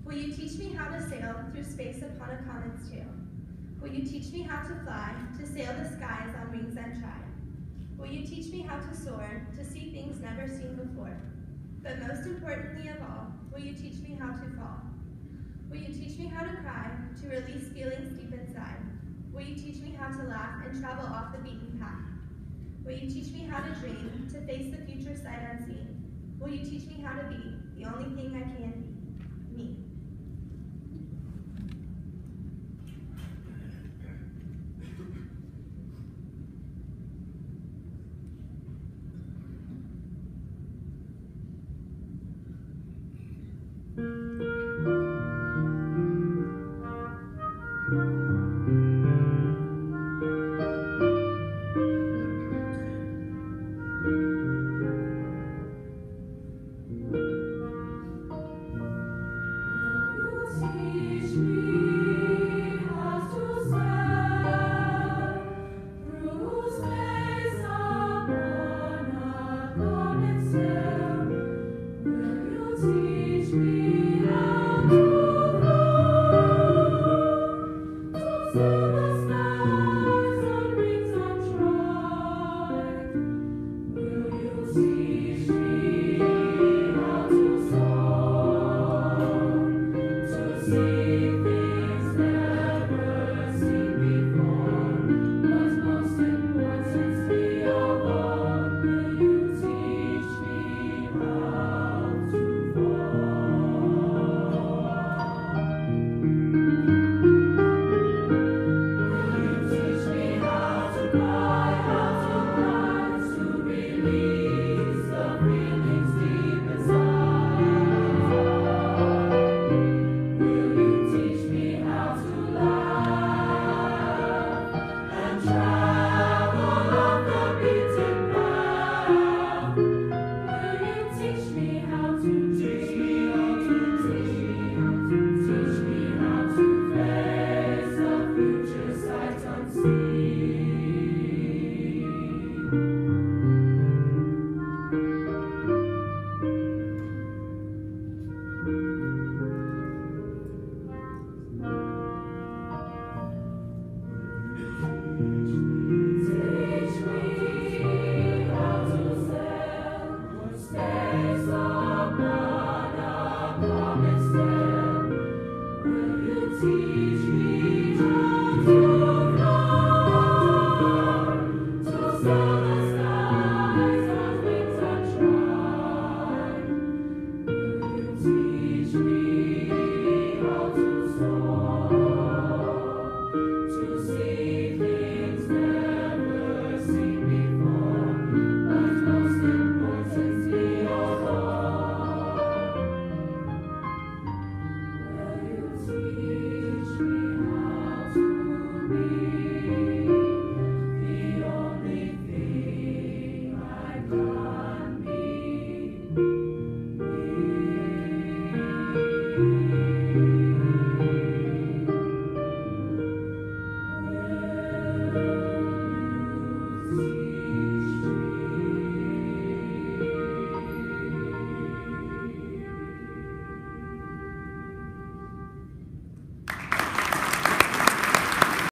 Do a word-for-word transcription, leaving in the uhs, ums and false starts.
Will you teach me how to sail through space upon a comet's tail? Will you teach me how to fly, to sail the skies on wings untried? Will you teach me how to soar, to see things never seen before? But most importantly of all, will you teach me how to fall? Will you teach me how to cry, to release feelings deep inside? Will you teach me how to laugh and travel off the beaten path? Will you teach me how to dream, to face the future sight unseen? Will you teach me how to be the only thing I can